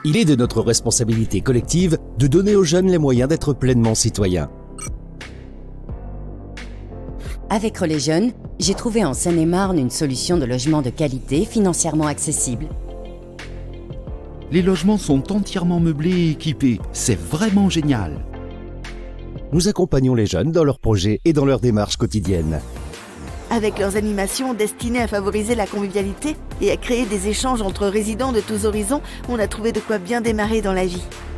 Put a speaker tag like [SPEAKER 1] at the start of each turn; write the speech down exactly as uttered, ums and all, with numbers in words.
[SPEAKER 1] Il est de notre responsabilité collective de donner aux jeunes les moyens d'être pleinement citoyens.
[SPEAKER 2] Avec Relais Jeunes, j'ai trouvé en Seine-et-Marne une solution de logement de qualité financièrement accessible.
[SPEAKER 3] Les logements sont entièrement meublés et équipés. C'est vraiment génial.
[SPEAKER 1] Nous accompagnons les jeunes dans leurs projets et dans leurs démarches quotidiennes.
[SPEAKER 4] Avec leurs animations destinées à favoriser la convivialité et à créer des échanges entre résidents de tous horizons, on a trouvé de quoi bien démarrer dans la vie.